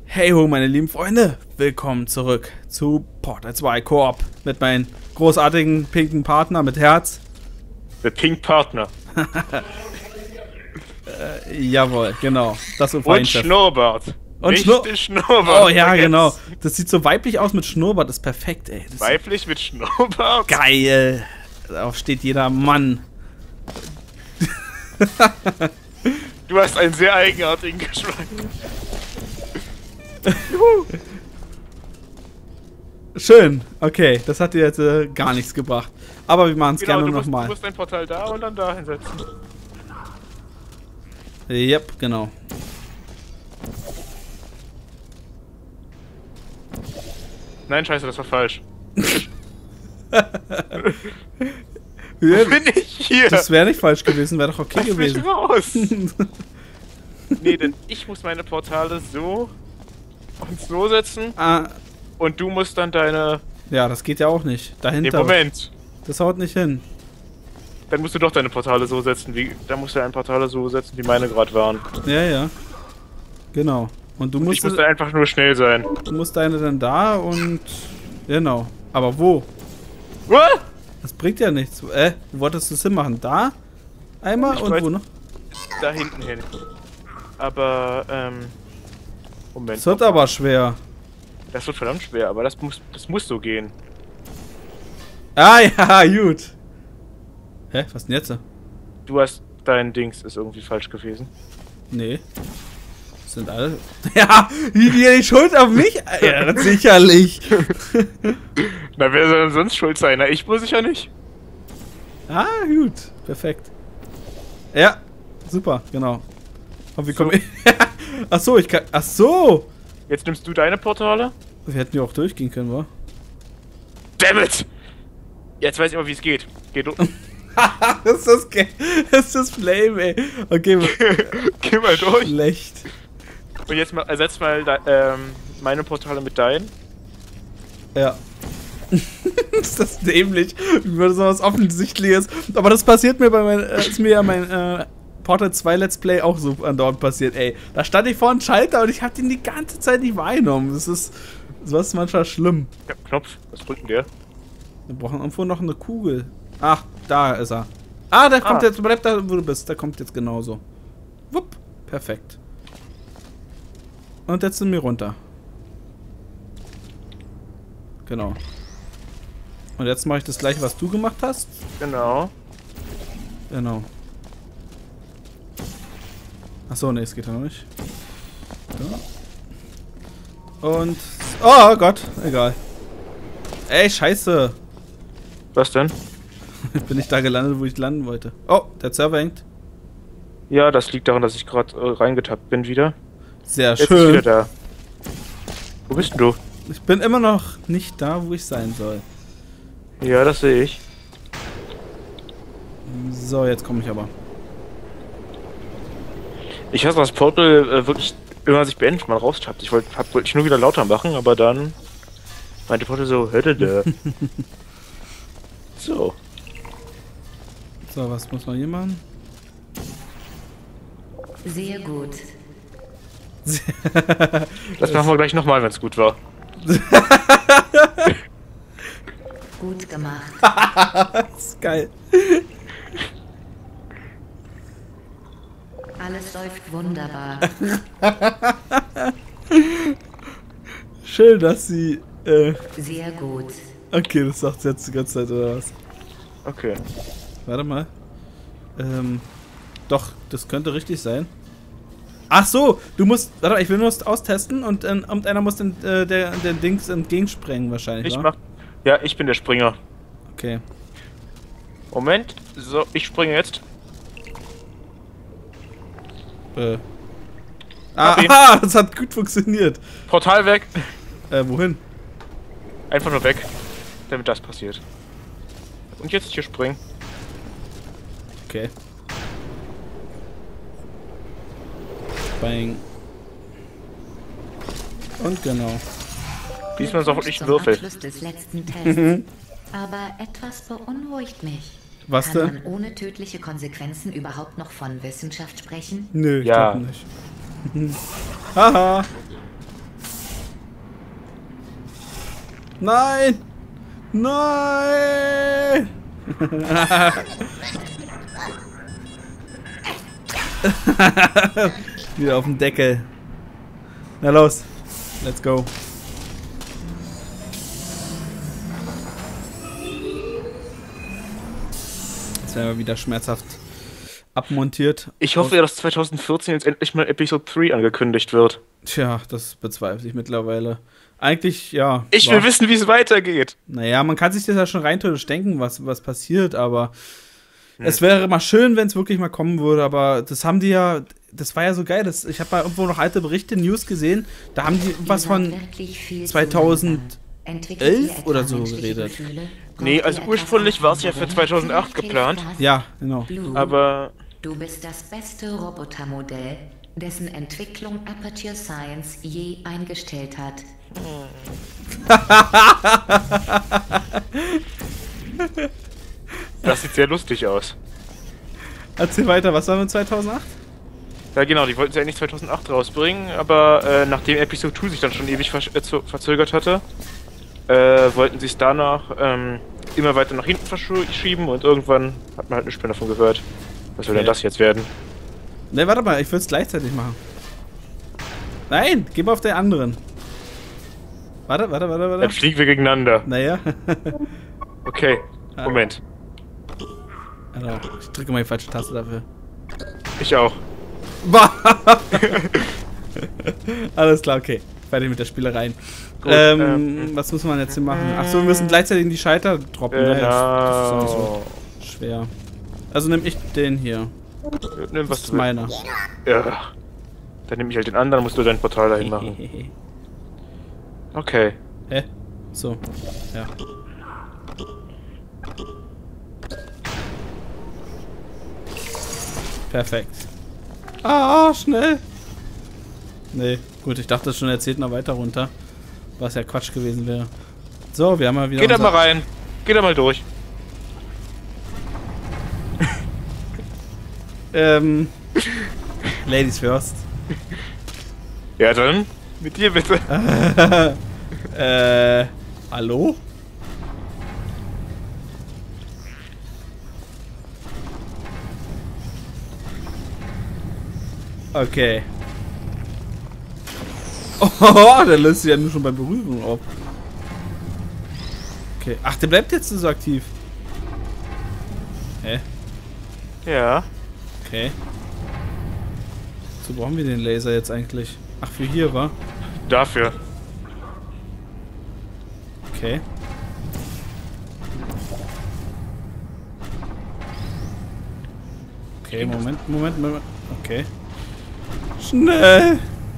Hey ho, meine lieben Freunde, willkommen zurück zu Portal 2 Koop mit meinem großartigen pinken Partner mit Herz. Der Pink Partner. Jawohl, genau. Das ist Und Schnurrbart. Und Schnurrbart. Oh ja, genau. Das sieht so weiblich aus mit Schnurrbart, das ist perfekt, ey. Das weiblich mit Schnurrbart? Geil. Darauf steht jeder Mann. Du hast einen sehr eigenartigen Geschmack. Schön, okay, das hat dir jetzt gar nichts gebracht. Aber wir machen es gerne nochmal. Du musst ein Portal da und dann da hinsetzen. Yep, genau. Nein, scheiße, das war falsch. Wo bin ich hier? Das wäre nicht falsch gewesen, wäre doch okay gewesen. Mich raus. Nee, denn ich muss meine Portale so und so setzen. Und du musst dann deine... Ja, das geht ja auch nicht. Dahinter. Nee, Moment. Das haut nicht hin. Dann musst du doch deine Portale so setzen, wie... Dann musst du ein Portale so setzen, wie meine gerade waren. Ja, ja. Genau. Und du musst... Ich musste einfach nur schnell sein. Du musst deine dann da und... Genau. Aber wo? What? Das bringt ja nichts. Wo wolltest du es hinmachen? Da? Einmal Ich und wo noch? Da hinten hin. Aber, Moment. Das wird aber schwer. Das wird verdammt schwer, aber das muss so gehen. Ah ja, gut. Hä, was denn jetzt? Du hast... Dein Dings ist irgendwie falsch gewesen. Nee. Das sind alle... Ja, die Schuld auf mich? Ja, sicherlich. Na, wer soll denn sonst schuld sein? Na, ich muss sicher nicht. Ah, gut. Perfekt. Ja, super, genau. Und wie komme ich... Achso, ich kann... Achso! Jetzt nimmst du deine Portale? Wir hätten ja auch durchgehen können, wa? Dammit! Jetzt weiß ich aber, wie es geht. Geht du. Das ist Flame, ey. Okay, geh mal durch. Schlecht. Und jetzt mal, ersetz mal meine Portale mit deinen. Ja. Ist das dämlich? Wie würde sowas Offensichtliches. Aber das passiert mir ist mir ja mein Portal 2 Let's Play auch so andauernd passiert, ey. Da stand ich vor einem Schalter und ich hab den die ganze Zeit nicht wahrgenommen. Das ist manchmal schlimm. Ja, Knopf, was drückt denn der? Wir brauchen irgendwo noch eine Kugel. Ach, da ist er. Ah, der kommt jetzt, bleib da, wo du bist. Der kommt jetzt genauso. Wupp, perfekt. Und jetzt sind wir runter. Genau. Und jetzt mache ich das gleiche, was du gemacht hast. Genau. Genau. Achso, ne, es geht ja noch nicht. Da. Und... Oh Gott, egal. Ey, scheiße. Was denn? Bin ich da gelandet, wo ich landen wollte. Oh, der Server hängt. Ja, das liegt daran, dass ich gerade reingetappt bin wieder. Sehr Jetzt schön. ist wieder da. Wo bist denn du? Ich bin immer noch nicht da, wo ich sein soll. Ja, das sehe ich. So, jetzt komme ich aber. Ich hasse das Portal wirklich, wenn man sich beendet, man raustappt. Ich wollte ich nur wieder lauter machen, aber dann meinte Portal so, hörte der. So. So, was muss man hier machen? Sehr gut. Das machen wir gleich nochmal, wenn es gut war. Gut gemacht. Das ist geil. Alles läuft wunderbar. Schön, dass sie... Sehr gut. Okay, das sagt sie jetzt die ganze Zeit, oder was? Okay. Warte mal. Doch, das könnte richtig sein. Ach so, du musst... Warte, ich will nur austesten und einer muss den Dings entgegensprengen wahrscheinlich, Ich mach... Ja, ich bin der Springer. Okay. Moment. So, ich springe jetzt. Aha, das hat gut funktioniert. Portal weg. Wohin? Einfach nur weg, damit das passiert. Und jetzt hier springen. Okay. Bang. Und genau. Diesmal ist auch wirklich ein Würfel. Abschluss des letzten Tests. Aber etwas beunruhigt mich. Was Kann denn? man ohne tödliche Konsequenzen überhaupt noch von Wissenschaft sprechen? Nö, ich Ja. glaube nicht. Haha. Nein! Nein! Wieder auf dem Deckel. Na los. Let's go. Jetzt werden wir wieder schmerzhaft abmontiert. Ich hoffe ja, dass 2014 jetzt endlich mal Episode 3 angekündigt wird. Tja, das bezweifle ich mittlerweile. Eigentlich, ja. Ich will wissen, wie es weitergeht. Naja, man kann sich das ja schon rein theoretisch denken, was passiert, aber es wäre mal schön, wenn es wirklich mal kommen würde, aber das haben die ja, das war ja so geil. Ich habe mal irgendwo noch alte Berichte, News gesehen, da haben die was von 2011 oder so geredet. Nee, also ursprünglich war es ja für 2008 geplant. Ja, genau. Aber Du bist das beste Robotermodell, dessen Entwicklung Aperture Science je eingestellt hat. Das sieht sehr lustig aus. Erzähl weiter, was war mit 2008? Ja genau, die wollten sie eigentlich 2008 rausbringen, aber nachdem Episode 2 sich dann schon ewig verzögert hatte, wollten sie es danach immer weiter nach hinten verschieben und irgendwann hat man halt nichts mehr davon gehört. Was soll denn das jetzt werden? Ne, warte mal, ich würde es gleichzeitig machen. Nein, geh mal auf den anderen. Warte. Dann fliegen wir gegeneinander. Naja. Okay, Moment. Alter, ich drücke mal die falsche Taste dafür. Ich auch. Alles klar, okay. Fertig mit der Spielerei. Gut, was muss man jetzt hier machen? Achso, wir müssen gleichzeitig in die Scheiter droppen. Genau. Das ist doch nicht so schwer. Also nehme ich den hier. Nimm, was Das ist meiner. Ja. Dann nehme ich halt den anderen, musst du dein Portal dahin machen. Okay. Hä? So. Ja. Perfekt. Ah, schnell. Nee, gut, ich dachte schon, er zählt noch weiter runter. Was ja Quatsch gewesen wäre. So, wir haben mal wieder. Geh da mal rein. Geh da mal durch. Ladies first. Ja, dann mit dir bitte. Hallo? Okay. Oh, der löst sich ja nur schon bei Berührung auf. Okay. Ach, der bleibt jetzt so aktiv. Hä? Ja. Okay. So brauchen wir den Laser jetzt eigentlich. Ach, für hier, war? Dafür. Okay. Okay, Moment. Okay. Schnell!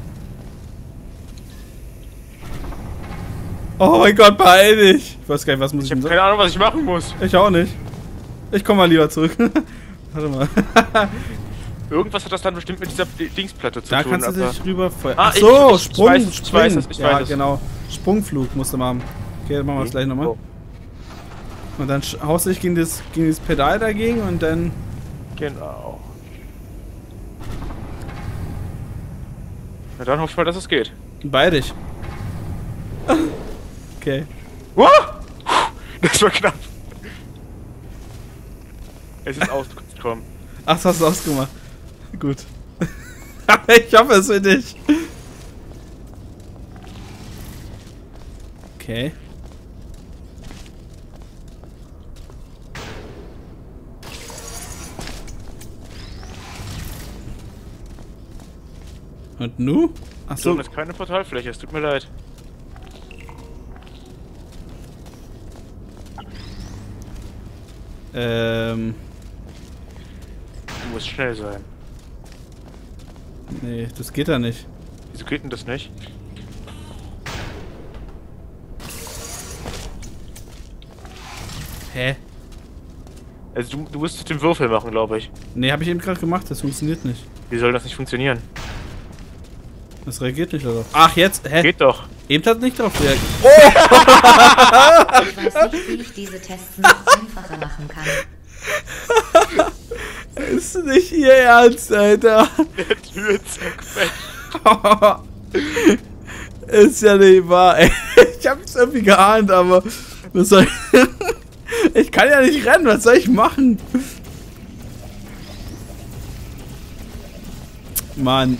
Oh mein Gott, beeil dich! Ich weiß gar nicht, was muss ich Ich habe keine Ahnung, was ich machen muss. Ich auch nicht. Ich komm mal lieber zurück. Warte mal. Irgendwas hat das dann bestimmt mit dieser Dingsplatte zu Da tun. kannst du dich rüber... Ah, Ach so, ich Sprung, weiß, ich weiß es, ich ja, weiß es. genau. Sprungflug musst du machen. Okay, dann machen wir das gleich nochmal. Oh. Und dann haust du dich gegen das Pedal dagegen und dann... Genau. Na dann hoffe ich mal, dass es geht. Bei dich. Okay. Wow! Das war knapp. Es ist aus, du kannst kommen. Ach, das hast du ausgemacht. Gut. Ich hoffe es für dich. Okay. Und nu? Achso. Das ist keine Portalfläche, es tut mir leid. Du musst schnell sein. Nee, das geht da nicht. Wieso geht denn das nicht? Hä? Also du musst den Würfel machen, glaube ich. Nee, habe ich eben gerade gemacht, das funktioniert nicht. Wie soll das nicht funktionieren? Das reagiert nicht darauf. Ach, jetzt? Hä? Geht doch. Eben hat nicht darauf reagiert. Ich weiß nicht, wie ich diese Tests noch einfacher machen kann. Ist nicht ihr Ernst, Alter. Der Tür zerquetscht. Ist ja nicht wahr, ey. Ich hab's irgendwie geahnt, aber was soll ich? Ich kann ja nicht rennen, was soll ich machen? Mann.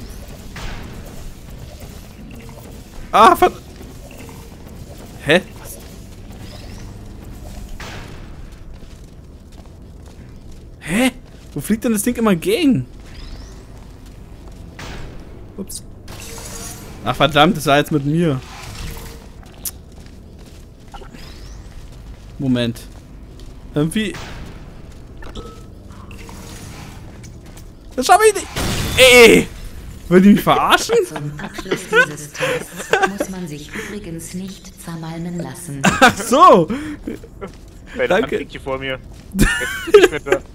Ah, hä? Was? Hä? Wo fliegt denn das Ding immer gegen? Ups. Ach verdammt, das war jetzt mit mir. Moment. Irgendwie. Das schaffe ich nicht. Ey! Wollt ihr mich verarschen? Zum Abschluss dieses Tests muss man sich übrigens nicht zermalmen lassen. Ach so! Deine Hand Danke. liegt hier vor mir. Ich bin da.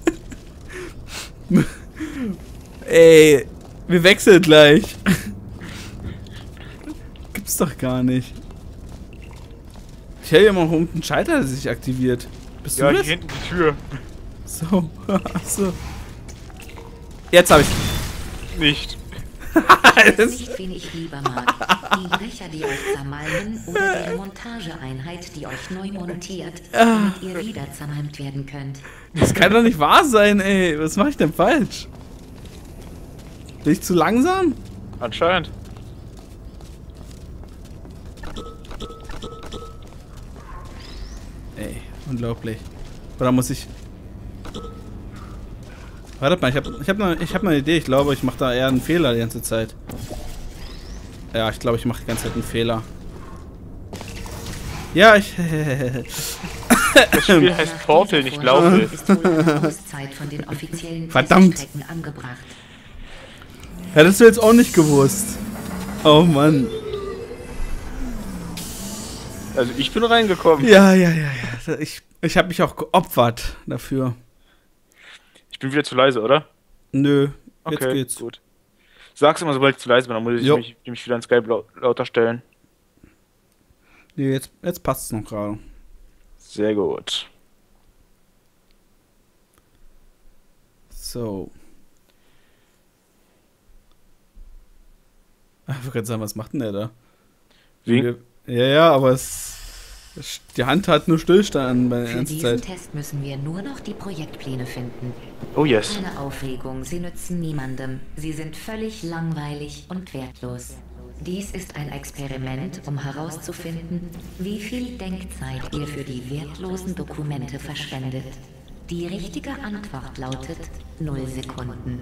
Ey, wir wechseln gleich. Gibt's doch gar nicht. Ich hätte ja mal unten einen Schalter, der sich aktiviert. Bist Ja, du hier das? hinten die Tür. So, ach so. Jetzt habe ich. Nicht. Nicht, wen ich lieber mag. Die Brecher, die euch zermalmen oder die Montageeinheit, die euch neu montiert, damit ihr wieder zermalmt werden könnt. Das kann doch nicht wahr sein, ey. Was mache ich denn falsch? Bin ich zu langsam? Anscheinend. Ey, unglaublich. Oder muss ich... Warte mal, ich hab noch eine Idee. Ich glaube, ich mache da eher einen Fehler die ganze Zeit. Ja, ich glaube, ich mache die ganze Zeit einen Fehler. Ja, ich... Das Spiel heißt Portal, nicht Laufel. Ist wohl eine Auszeit von den offiziellen Verdammt. Teststrecken angebracht. Hättest du jetzt auch nicht gewusst. Oh Mann. Also ich bin reingekommen. Ja. Ich habe mich auch geopfert dafür. Ich bin wieder zu leise, oder? Nö, jetzt Okay, geht's. gut. Sag's immer, sobald ich zu leise bin, dann muss Jo. ich mich wieder in Skype lauter stellen. Nee, jetzt passt's noch gerade. Sehr gut. So. Ich wollte gerade sagen, was macht denn der da? Wie? Ja, aber die Hand hat nur Stillstand bei der Für ganzen diesen Zeit. Test müssen wir nur noch die Projektpläne finden. Oh yes. Keine Aufregung, sie nützen niemandem. Sie sind völlig langweilig und wertlos. Dies ist ein Experiment, um herauszufinden, wie viel Denkzeit ihr für die wertlosen Dokumente verschwendet. Die richtige Antwort lautet 0 Sekunden.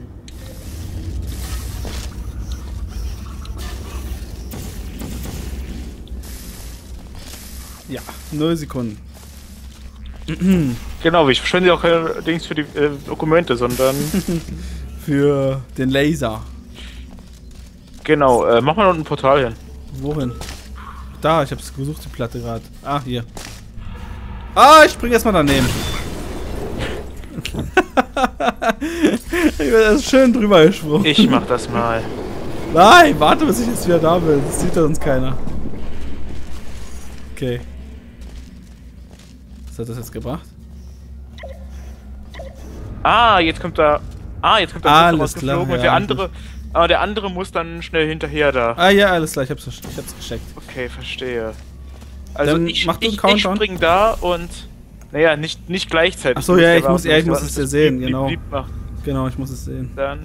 Ja, 0 Sekunden. Genau, ich verschwende auch keine Dings für die Dokumente, sondern... Für den Laser. Genau, mach mal noch ein Portal hin. Wohin? Da, ich hab's gesucht, die Platte gerade. Ah, hier. Ah, ich spring erstmal daneben. Ich bin erst schön drüber gesprungen. Ich mach das mal. Nein, warte, bis ich jetzt wieder da bin. Das sieht ja sonst keiner. Okay. Was hat das jetzt gebracht? Ah, jetzt kommt da... Ah, jetzt kommt da Alles klar, rausgeflogen und ja, der andere... Aber der andere muss dann schnell hinterher da. Ah ja, alles klar, ich hab's gecheckt. Okay, verstehe. Also Dann ich mach du einen ich Countdown. spring da und... Naja, nicht gleichzeitig. Ach so, ja, ich muss warten, es ja sehen, blieb genau. macht. Genau, ich muss es sehen. Dann...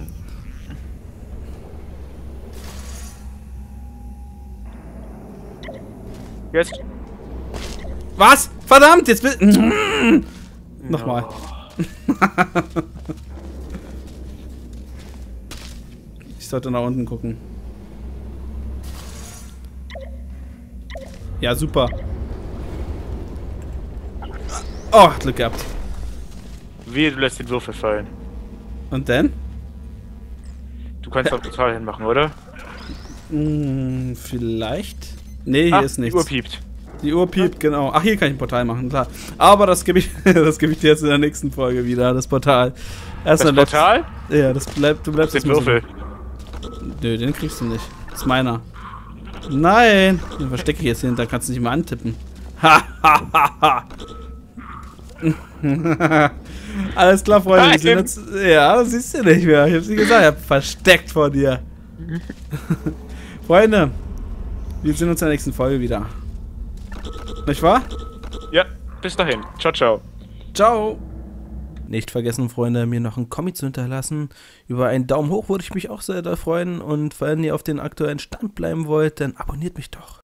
Jetzt... Was? Verdammt, jetzt will... Nochmal. Ich sollte nach unten gucken. Ja, super. Oh, Glück gehabt. Wehe, du lässt den Würfel fallen. Und dann? Du kannst auch total hinmachen, oder? Vielleicht? Nee, hier ist Die nichts. Uhr piept. Die Uhr piept, genau. Ach, hier kann ich ein Portal machen, klar. Aber das gebe ich, das gebe ich dir jetzt in der nächsten Folge wieder, das Portal. Das Portal? Ja, du bleibst Den jetzt mal so. Würfel. Nö, den kriegst du nicht. Das ist meiner. Nein! Den verstecke ich jetzt hinter, kannst du nicht mal antippen. Ha, ha, ha, ha. Alles klar, Freunde. Wir sind jetzt, ja, das siehst du nicht mehr. Ich hab's dir gesagt, ich hab versteckt vor dir. Freunde, Wir sehen uns in der nächsten Folge wieder. Nicht wahr? Ja, bis dahin. Ciao, ciao. Ciao. Nicht vergessen, Freunde, mir noch einen Kommi zu hinterlassen. Über einen Daumen hoch würde ich mich auch sehr freuen. Und wenn ihr auf den aktuellen Stand bleiben wollt, dann abonniert mich doch.